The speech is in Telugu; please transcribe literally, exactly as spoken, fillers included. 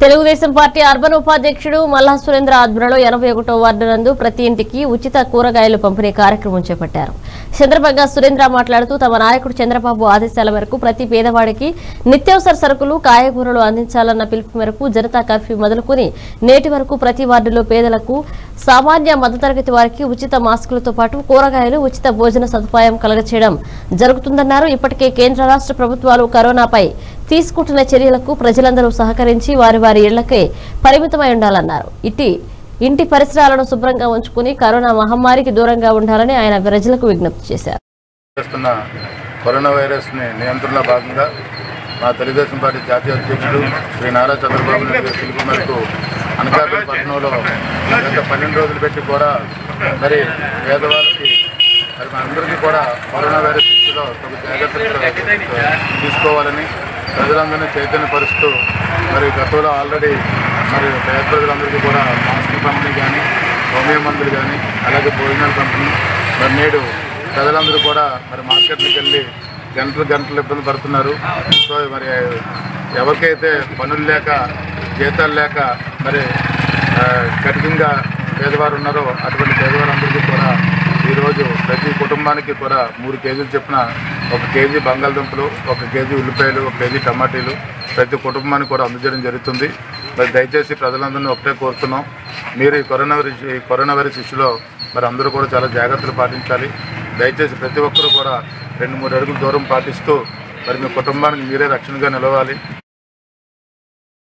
తెలుగుదేశం పార్టీ అర్బన్ ఉపాధ్యక్షుడు మల్లా సురేంద్ర ఆధ్వర్యంలో ఎనభై ఒకటో వార్డు నందు ప్రతి ఇంటికి ఉచిత కూరగాయలు పంపిణీ కార్యక్రమం చేపట్టారు. చంద్రబాబు సురేంద్ర మాట్లాడుతూ తమ నాయకుడు చంద్రబాబు ఆదేశాల మేరకు ప్రతి పేదవాడికి నిత్యావసర సరుకులు కాయగూరలు అందించాలన్న పిలుపు మేరకు జనతా కర్ఫ్యూ మొదలుకొని నేటి వరకు ప్రతి వార్డులో పేదలకు సామాన్య మధ్యతరగతి వారికి ఉచిత మాస్కులతో పాటు కూరగాయలు ఉచిత భోజన సదుపాయం కలగచేయడం జరుగుతుందన్నారు. ఇప్పటికే కేంద్ర రాష్ట్ర ప్రభుత్వాలు కరోనాపై తీసుకుంటున్న చర్యలకు ప్రజలందరూ సహకరించి వారి వారి ఇళ్లకే పరిమితమై ఉండాలన్నారు. ఇటీ ఇంటి పరిసరాలను శుభ్రంగా ఉంచుకుని కరోనా మహమ్మారికి దూరంగా ఉండాలని ఆయన ప్రజలకు విజ్ఞప్తి చేశారు. కరోనా వైరస్ ని నియంత్రణలో భాగంగా మా తెలుగుదేశం పార్టీ జాతీయ అధ్యక్షుడు శ్రీ నారా చంద్రబాబు నాయుడు గారి పిలుపు మేరకు అనకాపల్లి పట్టణంలో గత పన్నెండు రోజులు పెట్టి కూడా మరి పేదవాళ్ళకి మరి అందరికీ కూడా కరోనా వైరస్ స్థితిలో తగు జాగ్రత్తలు తీసుకోవాలని ప్రజలందరినీ చైతన్యపరుస్తూ మరి గతంలో ఆల్రెడీ మరి పేద ప్రజలందరికీ కూడా మాస్కుల పంపిణీ కానీ హోమియో మందులు కానీ అలాగే భోజనాల పంపిణీ మరి నేడు ప్రజలందరూ కూడా మరి మార్కెట్లకు వెళ్ళి గంటలు గంటలు ఇబ్బంది పడుతున్నారు. సో మరి ఎవరికైతే పనులు లేక జీతాలు లేక మరి కఠినంగా పేదవారు ఉన్నారో అటువంటి పేదవారందరికీ కూడా ఈరోజు ప్రతి కుటుంబానికి కూడా మూడు కేజీలు చొప్పున ఒక కేజీ బంగాళదుంపలు, ఒక కేజీ ఉల్లిపాయలు, ఒక కేజీ టమాటీలు ప్రతి కుటుంబానికి కూడా అందజేయడం జరుగుతుంది. మరి దయచేసి ప్రజలందరినీ ఒకటే కోరుతున్నాం, మీరు ఈ కరోనా వైరస్ ఈ కరోనా వైరస్ ఇష్యూలో మరి అందరూ కూడా చాలా జాగ్రత్తలు పాటించాలి. దయచేసి ప్రతి ఒక్కరూ కూడా రెండు మూడు అడుగులు దూరం పాటిస్తూ మరి మీ కుటుంబానికి మీరే రక్షణగా నిలవాలి.